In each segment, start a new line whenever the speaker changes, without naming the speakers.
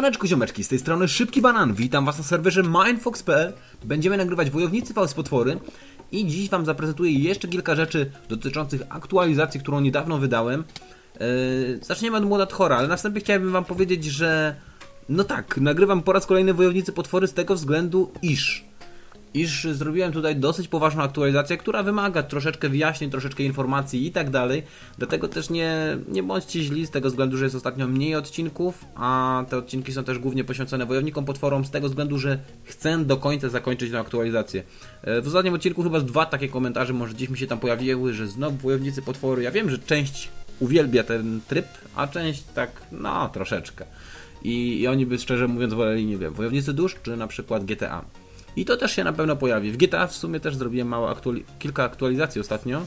Siemaneczko ziomeczki, z tej strony Szybki Banan. Witam was na serwerze Mindfox.pl. Będziemy nagrywać Wojownicy vs Potwory. I dziś wam zaprezentuję jeszcze kilka rzeczy dotyczących aktualizacji, którą niedawno wydałem. Zaczniemy od moda Tchora, ale na wstępie chciałbym wam powiedzieć, że... No tak, nagrywam po raz kolejny Wojownicy Potwory z tego względu, iż zrobiłem tutaj dosyć poważną aktualizację, która wymaga troszeczkę wyjaśnień, troszeczkę informacji i tak dalej. Dlatego też nie bądźcie źli z tego względu, że jest ostatnio mniej odcinków, a te odcinki są też głównie poświęcone Wojownikom Potworom z tego względu, że chcę do końca zakończyć tę aktualizację. W ostatnim odcinku chyba 2 takie komentarze może gdzieś mi się tam pojawiły, że znowu Wojownicy Potwory. Ja wiem, że część uwielbia ten tryb, a część tak, no troszeczkę. I oni by szczerze mówiąc woleli, nie wiem, Wojownicy Dusz czy na przykład GTA. I to też się na pewno pojawi. W GTA w sumie też zrobiłem kilka aktualizacji ostatnio.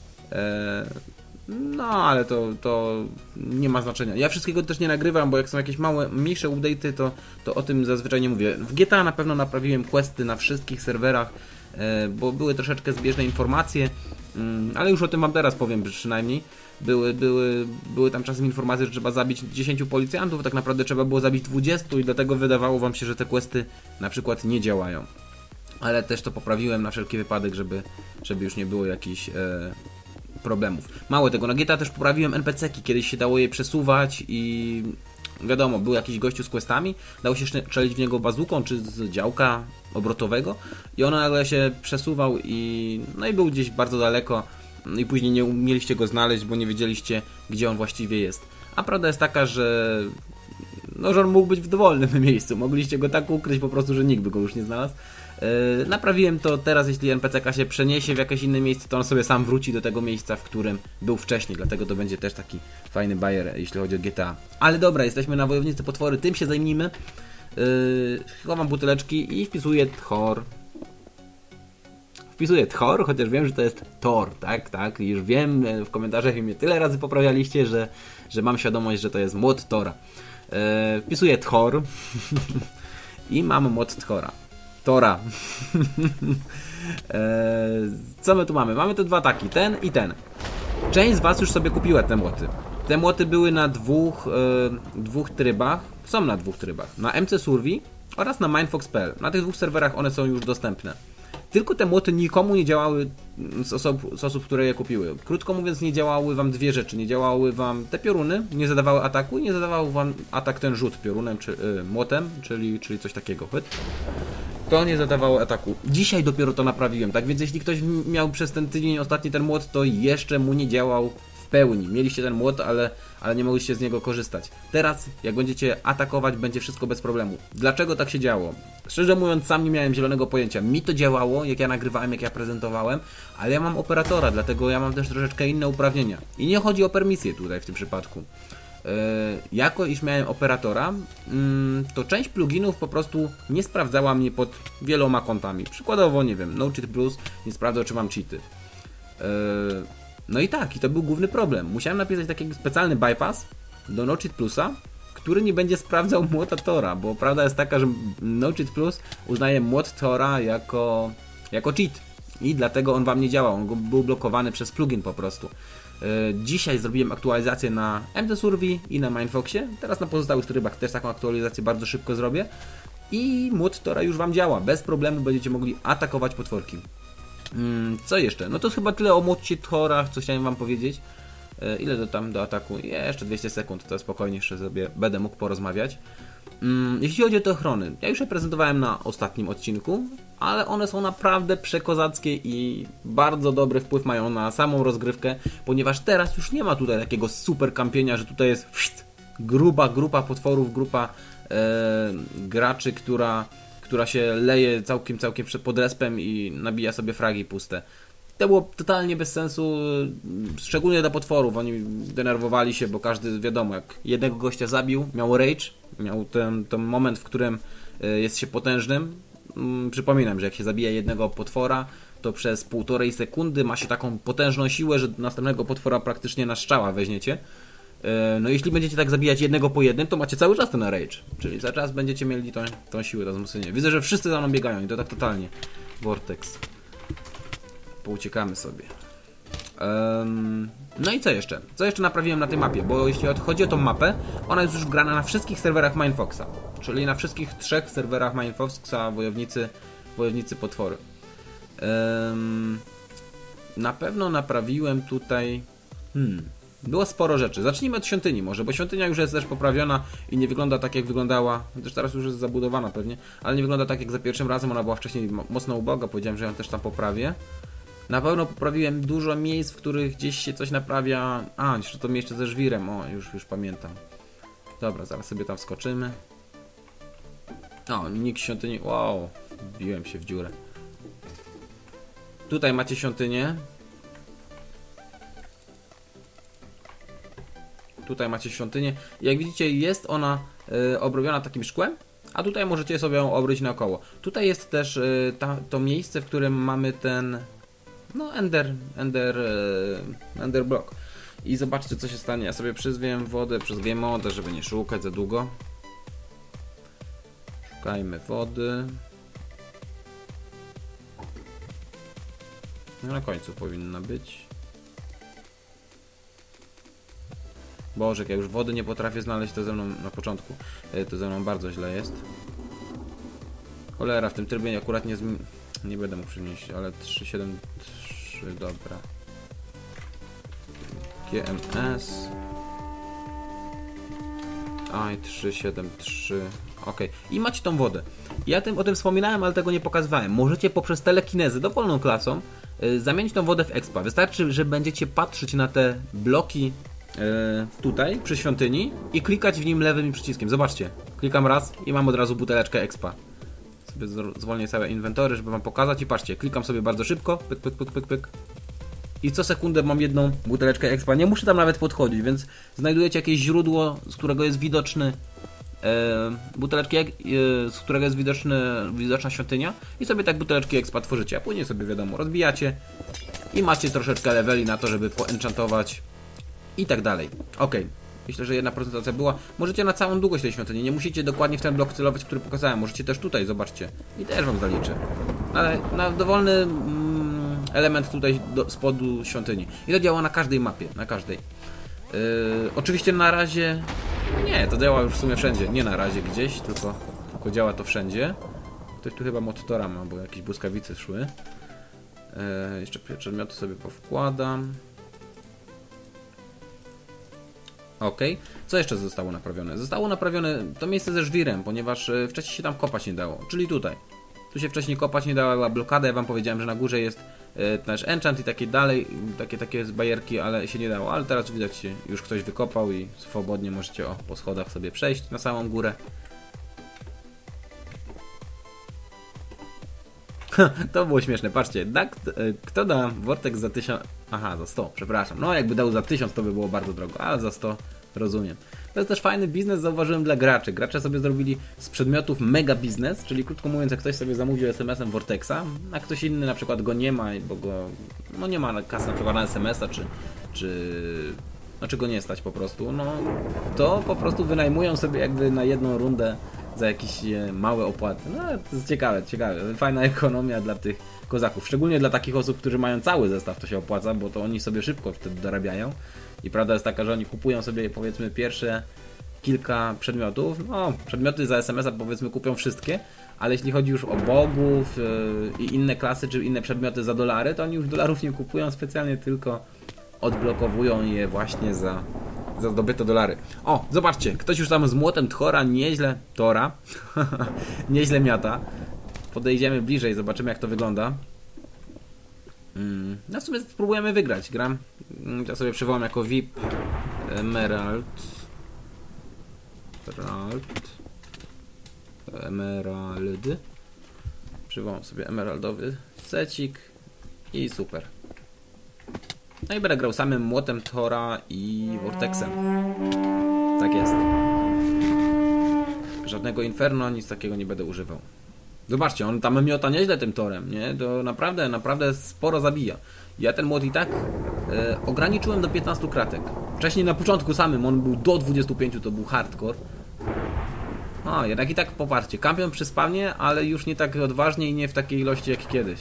No, ale to nie ma znaczenia. Ja wszystkiego też nie nagrywam, bo jak są jakieś mniejsze update'y, to o tym zazwyczaj nie mówię. W GTA na pewno naprawiłem questy na wszystkich serwerach, bo były troszeczkę zbieżne informacje, ale już o tym wam teraz powiem przynajmniej. Były tam czasem informacje, że trzeba zabić 10 policjantów, tak naprawdę trzeba było zabić 20 i dlatego wydawało wam się, że te questy na przykład nie działają. Ale też to poprawiłem na wszelki wypadek, żeby już nie było jakichś problemów. Mało tego, na GTA też poprawiłem NPC-ki, kiedyś się dało je przesuwać i wiadomo, był jakiś gościu z questami, dało się strzelić w niego bazuką czy z działka obrotowego i on nagle się przesuwał i był gdzieś bardzo daleko. I później nie umieliście go znaleźć, bo nie wiedzieliście, gdzie on właściwie jest. A prawda jest taka, że on mógł być w dowolnym miejscu. Mogliście go tak ukryć po prostu, że nikt by go już nie znalazł. Naprawiłem to teraz, jeśli NPC-ka się przeniesie w jakieś inne miejsce, to on sobie sam wróci do tego miejsca, w którym był wcześniej. Dlatego to będzie też taki fajny bajer, jeśli chodzi o GTA. Ale dobra, jesteśmy na Wojownicy Potwory, tym się zajmijmy. Chowam buteleczki i wpisuję Tchor. Wpisuję Tchor, chociaż wiem, że to jest Thor, tak, już wiem, w komentarzach mnie tyle razy poprawialiście, że mam świadomość, że to jest mod Thora. Wpisuję Tchor i mam mod Thora. Co my tu mamy? Mamy tu 2 taki, ten i ten. Część z was już sobie kupiła te młoty. Te młoty były na dwóch trybach, są na 2 trybach, na MC Survey oraz na Mindfox.pl. Na tych 2 serwerach one są już dostępne. Tylko te młoty nikomu nie działały z osób, które je kupiły. Krótko mówiąc, nie działały wam 2 rzeczy. Nie działały wam te pioruny, nie zadawały ataku i nie zadawał wam atak ten rzut piorunem czy młotem, czyli coś takiego. To nie zadawało ataku. Dzisiaj dopiero to naprawiłem, tak więc jeśli ktoś miał przez ten tydzień ostatni ten młot, to jeszcze mu nie działał w pełni. Mieliście ten młot, ale nie mogliście z niego korzystać. Teraz, jak będziecie atakować, będzie wszystko bez problemu. Dlaczego tak się działo? Szczerze mówiąc, sam nie miałem zielonego pojęcia. Mi to działało, jak ja nagrywałem, jak ja prezentowałem, ale ja mam operatora, dlatego ja mam też troszeczkę inne uprawnienia. I nie chodzi o permisję tutaj w tym przypadku. Jako iż miałem operatora, to część pluginów po prostu nie sprawdzała mnie pod wieloma kontami. Przykładowo, nie wiem, No Cheat Plus nie sprawdzał, czy mam cheaty. No i tak, i to był główny problem. Musiałem napisać taki specjalny bypass do No Cheat Plusa, który nie będzie sprawdzał młota Thora, bo prawda jest taka, że No Cheat Plus uznaje młot Thora jako cheat i dlatego on wam nie działał, on był blokowany przez plugin po prostu. Dzisiaj zrobiłem aktualizację na MC Survey i na Mindfoxie, teraz na pozostałych trybach też taką aktualizację bardzo szybko zrobię i młot Thora już wam działa, bez problemu będziecie mogli atakować potworki. Co jeszcze? No to chyba tyle o młocie Thora, co chciałem wam powiedzieć. Ile do tam do ataku? Jeszcze 200 sekund, to spokojnie jeszcze sobie będę mógł porozmawiać. Jeśli chodzi o te ochrony, ja już je prezentowałem na ostatnim odcinku, ale one są naprawdę przekozackie i bardzo dobry wpływ mają na samą rozgrywkę, ponieważ teraz już nie ma tutaj takiego super kampienia, że tutaj jest gruba grupa potworów, grupa graczy, która się leje całkiem pod respem i nabija sobie fragi puste. To było totalnie bez sensu, szczególnie dla potworów. Oni denerwowali się, bo każdy, wiadomo, jak jednego gościa zabił, miał rage, miał ten moment, w którym jest się potężnym. Przypominam, że jak się zabija jednego potwora, to przez 1,5 sekundy ma się taką potężną siłę, że następnego potwora praktycznie na strzała weźmiecie. No jeśli będziecie tak zabijać jednego po jednym, to macie cały czas ten rage, czyli cały czas będziecie mieli tą siłę, to wzmocnienie. Widzę, że wszyscy za mną biegają i to tak totalnie. Vortex. Uciekamy sobie. No i co jeszcze? Co jeszcze naprawiłem na tej mapie? Bo jeśli chodzi o tą mapę, ona jest już grana na wszystkich serwerach Mindfoxa. Czyli na wszystkich 3 serwerach Mindfoxa wojownicy potwory. Na pewno naprawiłem tutaj... Było sporo rzeczy. Zacznijmy od świątyni może, bo świątynia już jest też poprawiona i nie wygląda tak jak wyglądała. Też teraz już jest zabudowana pewnie, ale nie wygląda tak jak za pierwszym razem. Ona była wcześniej mocno uboga, powiedziałem, że ją też tam poprawię. Na pewno poprawiłem dużo miejsc, w których gdzieś się coś naprawia. A, jeszcze to miejsce ze żwirem, o, już pamiętam. Dobra, zaraz sobie tam wskoczymy. O, nikt świątyni, wow, wbiłem się w dziurę. Tutaj macie świątynię. Tutaj macie świątynię. Jak widzicie, jest ona obrobiona takim szkłem, a tutaj możecie sobie ją obryć naokoło. Tutaj jest też to miejsce, w którym mamy ten... No, Ender Block. I zobaczcie, co się stanie. Ja sobie przyzwię wodę przez Game Mode, żeby nie szukać za długo. Szukajmy wody. No, na końcu powinna być. Boże, jak ja już wody nie potrafię znaleźć, to ze mną na początku. To ze mną bardzo źle jest. Cholera, w tym trybie akurat nie będę mógł przynieść, ale 373, dobra. GMS. I373. Ok. I macie tą wodę. Ja o tym wspominałem, ale tego nie pokazywałem. Możecie poprzez telekinezę dowolną klasą zamienić tą wodę w expa. Wystarczy, że będziecie patrzeć na te bloki tutaj przy świątyni i klikać w nim lewym przyciskiem. Zobaczcie. Klikam raz i mam od razu buteleczkę expa. Sobie zwolnię całe inwentory, żeby wam pokazać i patrzcie. Klikam sobie bardzo szybko. Pyk, pyk, pyk, pyk, pyk. I co sekundę mam jedną buteleczkę expa. Nie muszę tam nawet podchodzić, więc znajdujecie jakieś źródło, z którego jest widoczny z którego jest widoczna świątynia i sobie tak buteleczki expa tworzycie, a później sobie wiadomo rozbijacie i macie troszeczkę leveli na to, żeby poenchantować i tak dalej. Ok, myślę, że jedna prezentacja była. Możecie na całą długość tej świątyni, nie musicie dokładnie w ten blok celować, który pokazałem, możecie też tutaj, zobaczcie, i też wam zaliczę, ale na dowolny element tutaj spodu świątyni i to działa na każdej mapie, na każdej. Oczywiście na razie nie, to działa już w sumie wszędzie, nie na razie gdzieś, tylko działa to wszędzie. Ktoś tu chyba motora ma, bo jakieś błyskawice szły. Jeszcze przedmioty sobie powkładam. Ok, co jeszcze zostało naprawione? Zostało naprawione to miejsce ze żwirem, ponieważ wcześniej się tam kopać nie dało, czyli tutaj. Tu się wcześniej kopać nie dała, była blokada, ja wam powiedziałem, że na górze jest nasz enchant i takie dalej, takie bajerki, ale się nie dało, ale teraz widać już ktoś wykopał i swobodnie możecie po schodach sobie przejść na samą górę. To było śmieszne, patrzcie, kto da Vortex za 1000, aha, za 100, przepraszam, no jakby dał za 1000 to by było bardzo drogo, ale za 100 rozumiem. To jest też fajny biznes, zauważyłem, dla graczy. Gracze sobie zrobili z przedmiotów mega biznes, czyli krótko mówiąc, jak ktoś sobie zamówił SMS-em Vortexa, a ktoś inny na przykład go nie ma, bo go, no nie ma kasy na przykład na SMS-a, czy go nie stać po prostu, no to po prostu wynajmują sobie jakby na jedną rundę za jakieś małe opłaty. No to jest ciekawe. Fajna ekonomia dla tych kozaków. Szczególnie dla takich osób, którzy mają cały zestaw, to się opłaca, bo to oni sobie szybko wtedy dorabiają. I prawda jest taka, że oni kupują sobie powiedzmy pierwsze kilka przedmiotów. No, przedmioty za SMS-a powiedzmy kupią wszystkie, ale jeśli chodzi już o bogów i inne klasy, czy inne przedmioty za dolary, to oni już dolarów nie kupują specjalnie, tylko odblokowują je właśnie za zdobyte dolary. O, zobaczcie, ktoś już tam z młotem Thora nieźle miata. Podejdziemy bliżej, zobaczymy jak to wygląda. No w sumie spróbujemy wygrać. Ja sobie przywołam jako VIP Emerald. Przywołam sobie emeraldowy secik i super. No i będę grał samym młotem Thora i Vortexem. Tak jest. Żadnego Inferno, nic takiego nie będę używał. Zobaczcie, on tam miota nieźle tym Thorem, nie? To naprawdę sporo zabija. Ja ten młot i tak ograniczyłem do 15 kratek. Wcześniej na początku samym on był do 25, to był hardcore. A, jednak i tak popatrzcie, kampion przy spawnie, ale już nie tak odważnie i nie w takiej ilości jak kiedyś.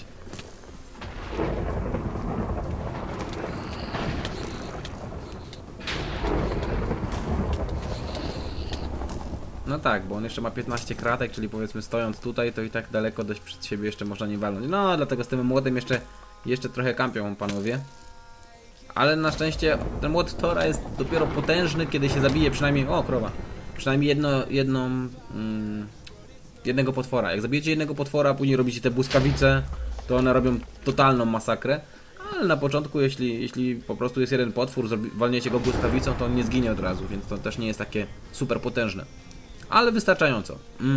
No tak, bo on jeszcze ma 15 kratek, czyli powiedzmy stojąc tutaj, to i tak daleko dość przed siebie jeszcze można nie walnąć. No, dlatego z tym młotem jeszcze trochę kampią panowie. Ale na szczęście ten młot Tora jest dopiero potężny, kiedy się zabije przynajmniej... O, krowa. Przynajmniej jednego potwora. Jak zabijecie jednego potwora, a później robicie te błyskawice, to one robią totalną masakrę. Ale na początku, jeśli po prostu jest jeden potwór, walniecie go błyskawicą, to on nie zginie od razu, więc to też nie jest takie super potężne. Ale wystarczająco.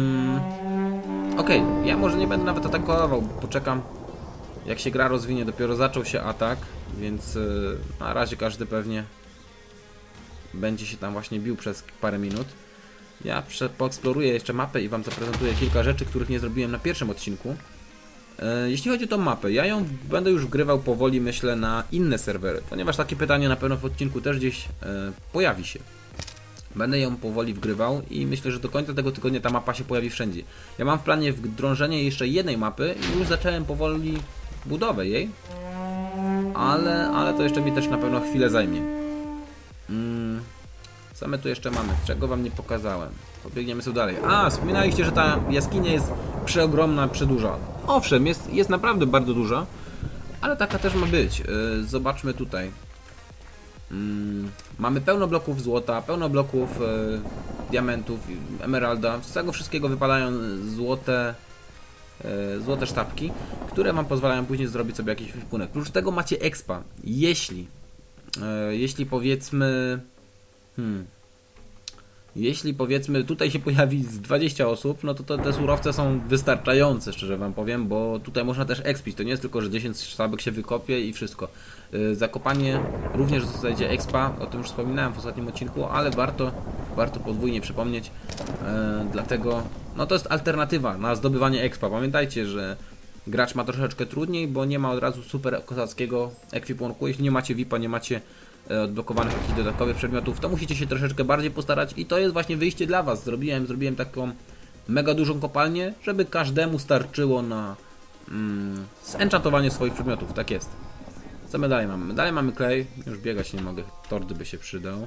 Okej, ja może nie będę nawet atakował, poczekam jak się gra rozwinie. Dopiero zaczął się atak, więc na razie każdy pewnie będzie się tam właśnie bił przez parę minut. Ja poeksploruję jeszcze mapę i wam zaprezentuję kilka rzeczy, których nie zrobiłem na pierwszym odcinku. Jeśli chodzi o tą mapę, ja ją będę już wgrywał powoli, myślę, na inne serwery, ponieważ takie pytanie na pewno w odcinku też gdzieś pojawi się. Będę ją powoli wgrywał i myślę, że do końca tego tygodnia ta mapa się pojawi wszędzie. Ja mam w planie wdrążenie jeszcze jednej mapy i już zacząłem powoli budowę jej, ale to jeszcze mi też na pewno chwilę zajmie. Co my tu jeszcze mamy? Czego wam nie pokazałem? Pobiegniemy sobie dalej. A, wspominaliście, że ta jaskinia jest przeogromna, przedłuża. Owszem, jest naprawdę bardzo duża, ale taka też ma być. Zobaczmy tutaj. Mamy pełno bloków złota, pełno bloków diamentów, emeralda. Z tego wszystkiego wypadają złote sztabki, które wam pozwalają później zrobić sobie jakiś ekwipunek. Prócz tego macie expa. Jeśli powiedzmy... Jeśli powiedzmy tutaj się pojawi z 20 osób, no to te surowce są wystarczające, szczerze wam powiem, bo tutaj można też expić. To nie jest tylko, że 10 sztabek się wykopie i wszystko. Zakopanie również dostajecie expa, o tym już wspominałem w ostatnim odcinku, ale warto podwójnie przypomnieć, dlatego no to jest alternatywa na zdobywanie expa. Pamiętajcie, że gracz ma troszeczkę trudniej, bo nie ma od razu super kozackiego ekwipunku. Jeśli nie macie VIP-a, nie macie odblokowanych jakichś dodatkowych przedmiotów, to musicie się troszeczkę bardziej postarać i to jest właśnie wyjście dla was. Zrobiłem taką mega dużą kopalnię, żeby każdemu starczyło na zenchantowanie swoich przedmiotów. Tak jest. Co my dalej mamy? Dalej mamy klej. Już biegać nie mogę. Tordy by się przydał.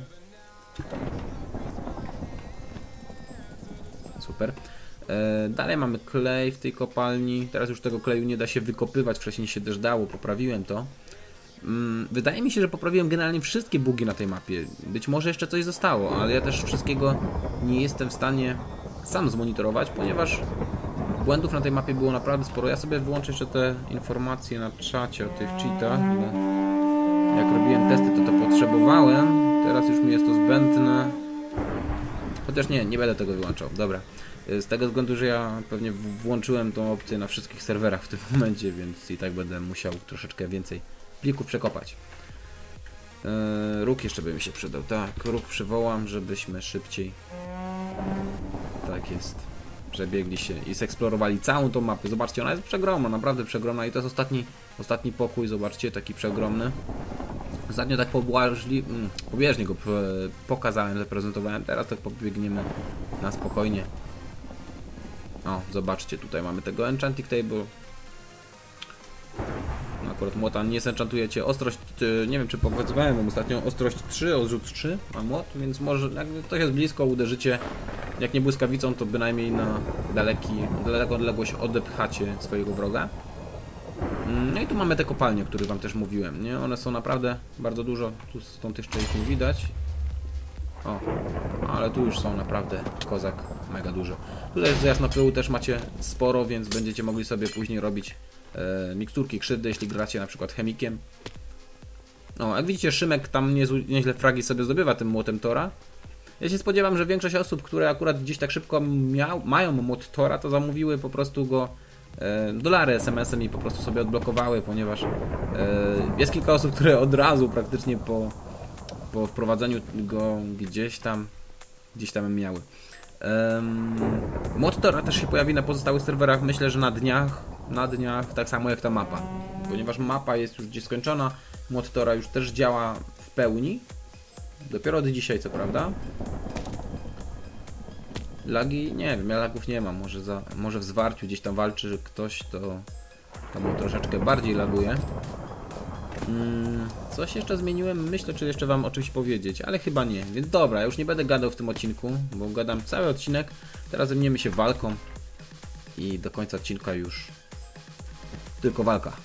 Super. Dalej mamy klej w tej kopalni. Teraz już tego kleju nie da się wykopywać. Wcześniej się też dało. Poprawiłem to. Wydaje mi się, że poprawiłem generalnie wszystkie bugi na tej mapie. Być może jeszcze coś zostało, ale ja też wszystkiego nie jestem w stanie sam zmonitorować, ponieważ błędów na tej mapie było naprawdę sporo. Ja sobie wyłączę jeszcze te informacje na czacie o tych cheatach, bo jak robiłem testy, to potrzebowałem. Teraz już mi jest to zbędne. Chociaż nie będę tego wyłączał. Dobra. Z tego względu, że ja pewnie włączyłem tą opcję na wszystkich serwerach w tym momencie, więc i tak będę musiał troszeczkę więcej plików przekopać. Róg jeszcze by mi się przydał. Tak, róg przywołam, żebyśmy szybciej. Tak jest. Przebiegli się i zeksplorowali całą tą mapę. Zobaczcie, ona jest przeogromna, naprawdę przeogromna. I to jest ostatni pokój, zobaczcie, taki przeogromny. Ostatnio tak pobieżnie go pokazałem, zaprezentowałem. Teraz tak pobiegniemy na spokojnie. O, zobaczcie, tutaj mamy tego enchanting table. Akurat młota nie zenchantujecie. Ostrość, nie wiem czy pokazywałem wam ostatnio, ostrość 3, odrzut 3 ma młot, więc może jak ktoś jest blisko, uderzycie, jak nie błyskawicą, to bynajmniej na daleką odległość odepchacie swojego wroga. No i tu mamy te kopalnie, o których wam też mówiłem, nie? One są naprawdę bardzo dużo, tu stąd jeszcze ich nie widać. O, ale tu już są naprawdę kozak, mega dużo. Tutaj z jasnopyłu też macie sporo, więc będziecie mogli sobie później robić miksturki krzywdy, jeśli gracie na przykład chemikiem. O, jak widzicie, Szymek tam nieźle fragi sobie zdobywa tym młotem Tora. Ja się spodziewam, że większość osób, które akurat gdzieś tak szybko mają młot Tora, to zamówiły po prostu go dolary SMS-em i po prostu sobie odblokowały, ponieważ jest kilka osób, które od razu praktycznie po wprowadzeniu go gdzieś tam miały. Mod Tora też się pojawi na pozostałych serwerach, myślę, że na dniach, tak samo jak ta mapa. Ponieważ mapa jest już gdzieś skończona, mod Tora już też działa w pełni. Dopiero od dzisiaj, co prawda. Lagi? Nie wiem, ja lagów nie mam. Może w zwarciu gdzieś tam walczy ktoś, to mu troszeczkę bardziej laguje. Coś jeszcze zmieniłem? Myślę, czy jeszcze wam o czymś powiedzieć, ale chyba nie. Więc dobra, ja już nie będę gadał w tym odcinku, bo gadam cały odcinek. Teraz zajmiemy się walką i do końca odcinka już tylko walka.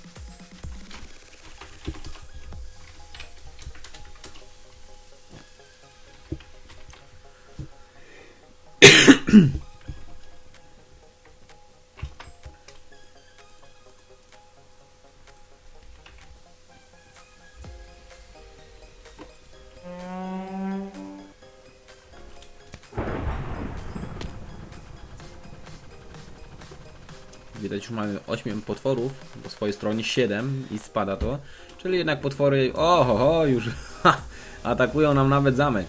Widać, już mamy 8 potworów, po swojej stronie 7 i spada to. Czyli jednak potwory, oho, już atakują nam nawet zamek.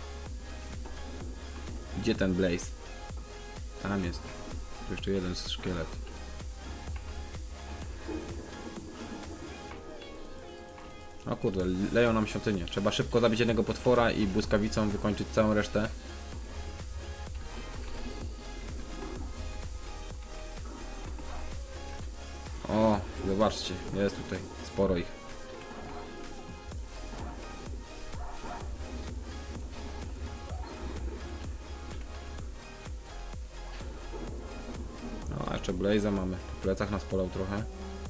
Gdzie ten Blaze? Tam jest. Tu jeszcze jeden szkielet. O kurde, leją nam świątynię. Trzeba szybko zabić jednego potwora i błyskawicą wykończyć całą resztę. O, zobaczcie, jest tutaj sporo ich. No, a jeszcze Blaze'a mamy. Po plecach nas polał trochę.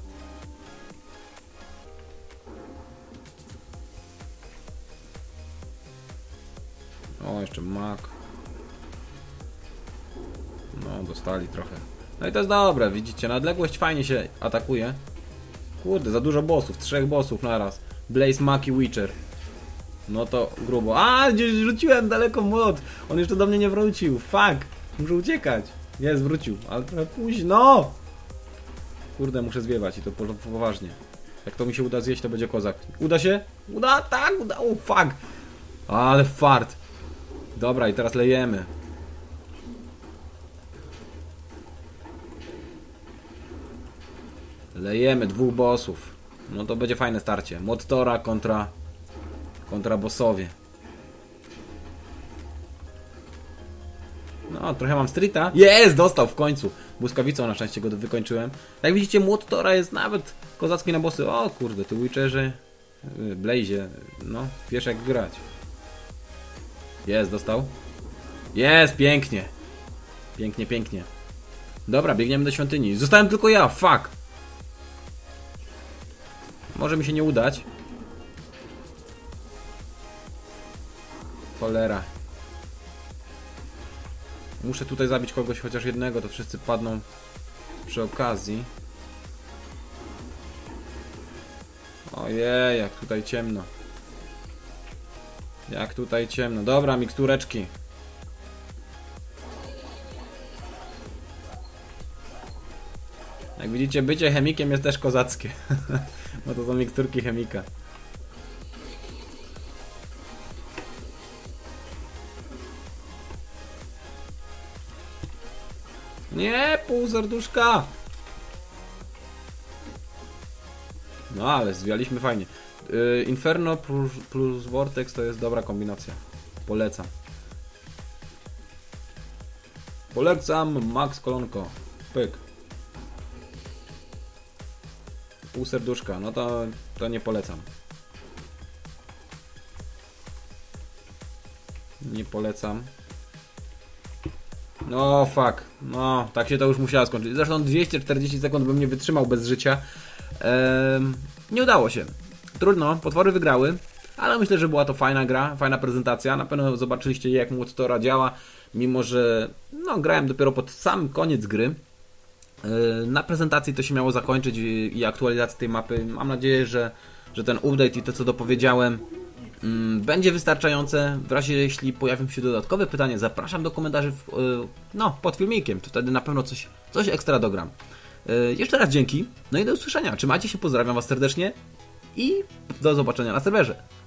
O, jeszcze mak. No, dostali trochę. No i to jest dobre, widzicie, na odległość fajnie się atakuje. Kurde, za dużo bossów, 3 bossów naraz. Blaze, Mak i Witcher. No to grubo. A, gdzieś rzuciłem daleko młot. On jeszcze do mnie nie wrócił. Fuck, muszę uciekać. Jest, wrócił, ale trochę późno. Kurde, muszę zwiewać i to poważnie. Jak to mi się uda zjeść, to będzie kozak. Uda się? Uda? Tak, udało, fuck. Ale fart. Dobra, i teraz lejemy. Lejemy 2 bossów. No to będzie fajne starcie. Młot Tora kontra bossowie. No, trochę mam streeta. Jest! Dostał w końcu. Błyskawicą na szczęście go wykończyłem. Jak widzicie, młot Tora jest nawet kozacki na bossy. O kurde, ty Witcherze, Blaze, no, wiesz jak grać. Jest, dostał. Jest, pięknie. Pięknie, pięknie. Dobra, biegniemy do świątyni. Zostałem tylko ja, fuck. Może mi się nie udać. Cholera. Muszę tutaj zabić kogoś, chociaż jednego, to wszyscy padną przy okazji. Ojej, jak tutaj ciemno. Jak tutaj ciemno. Dobra, mikstureczki. Jak widzicie, bycie chemikiem jest też kozackie. Bo to są miksturki chemika. Nie, pół serduszka. No ale zwialiśmy fajnie. Inferno plus Vortex to jest dobra kombinacja. Polecam. Polecam, Max Kolonko. Pyk. Pół serduszka, no to nie polecam. Nie polecam. No fuck. No, tak się to już musiało skończyć. Zresztą 240 sekund bym nie wytrzymał bez życia. Nie udało się. Trudno, potwory wygrały. Ale myślę, że była to fajna gra, fajna prezentacja. Na pewno zobaczyliście jak młot Tora działa. Mimo, że no, grałem dopiero pod sam koniec gry. Na prezentacji to się miało zakończyć i aktualizacja tej mapy. Mam nadzieję, że ten update i to co dopowiedziałem będzie wystarczające. W razie jeśli pojawią się dodatkowe pytania, zapraszam do komentarzy pod filmikiem. To wtedy na pewno coś ekstra dogram. Jeszcze raz dzięki. No i do usłyszenia. Trzymajcie się, pozdrawiam was serdecznie i do zobaczenia na serwerze.